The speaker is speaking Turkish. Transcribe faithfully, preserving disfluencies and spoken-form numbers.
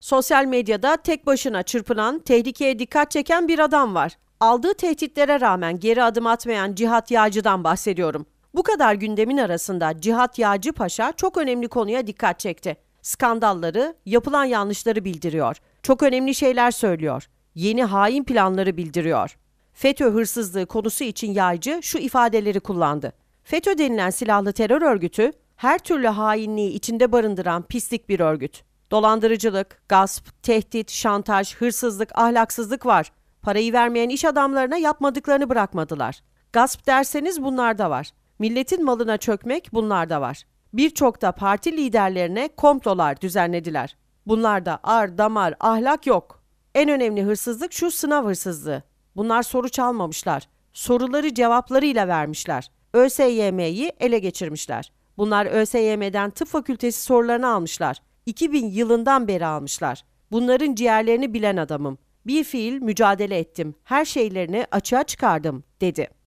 Sosyal medyada tek başına çırpınan, tehlikeye dikkat çeken bir adam var. Aldığı tehditlere rağmen geri adım atmayan Cihat Yağcı'dan bahsediyorum. Bu kadar gündemin arasında Cihat Yağcı Paşa çok önemli konuya dikkat çekti. Skandalları, yapılan yanlışları bildiriyor. Çok önemli şeyler söylüyor. Yeni hain planları bildiriyor. FETÖ hırsızlığı konusu için Yağcı şu ifadeleri kullandı. FETÖ denilen silahlı terör örgütü, her türlü hainliği içinde barındıran pislik bir örgüt. Dolandırıcılık, gasp, tehdit, şantaj, hırsızlık, ahlaksızlık var. Parayı vermeyen iş adamlarına yapmadıklarını bırakmadılar. Gasp derseniz bunlar da var. Milletin malına çökmek bunlar da var. Birçok da parti liderlerine komplolar düzenlediler. Bunlarda ar, damar, ahlak yok. En önemli hırsızlık şu sınav hırsızlığı. Bunlar soru çalmamışlar. Soruları cevaplarıyla vermişler. ÖSYM'yi ele geçirmişler. Bunlar ÖSYM'den tıp fakültesi sorularını almışlar. iki bin yılından beri almışlar. Bunların ciğerlerini bilen adamım. Bir fiil mücadele ettim. Her şeylerini açığa çıkardım, dedi.